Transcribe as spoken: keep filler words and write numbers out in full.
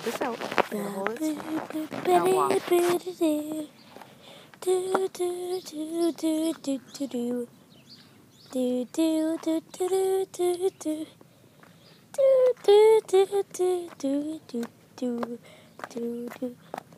hold this out. I'm gonna hold it. Now walk. Do do do do do do do. Do do do do do do. Do do do do do do do do do.